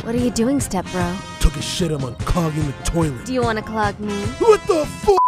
What are you doing, step bro? Took a shit, I'm unclogging the toilet. Do you want to clog me? What the fuck?